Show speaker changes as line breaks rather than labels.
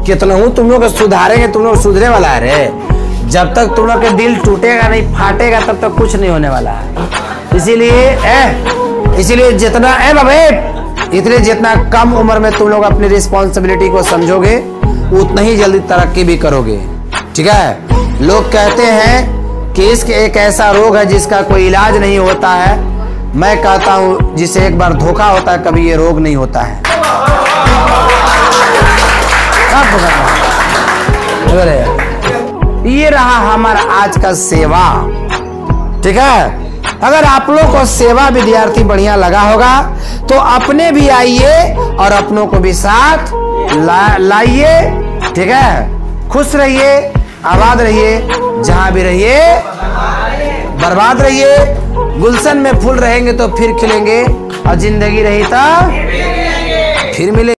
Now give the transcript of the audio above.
कितना हूँ तुम लोग सुधारेंगे, तुम लोग सुधरे वाला है रे। जब तक तुम लोग के दिल टूटेगा नहीं, फाटेगा, तब तक कुछ नहीं होने वाला है। इसीलिए जितना इसलिए जितना कम उम्र में तुम लोग अपनी रिस्पॉन्सिबिलिटी को समझोगे, उतना ही जल्दी तरक्की भी करोगे। ठीक है। लोग कहते हैं कि इश्क एक ऐसा रोग है जिसका कोई इलाज नहीं होता है। मैं कहता हूं जिसे एक बार धोखा होता है, कभी ये रोग नहीं होता है। ये रहा हमारा आज का सेवा। ठीक है। अगर आप लोग को सेवा विद्यार्थी बढ़िया लगा होगा तो अपने भी आइए और अपनों को भी साथ लाइए। ठीक है। खुश रहिए, आबाद रहिए, जहां भी रहिए बर्बाद रहिए। गुलशन में फूल रहेंगे तो फिर खिलेंगे, और जिंदगी रही तो फिर मिलेंगे।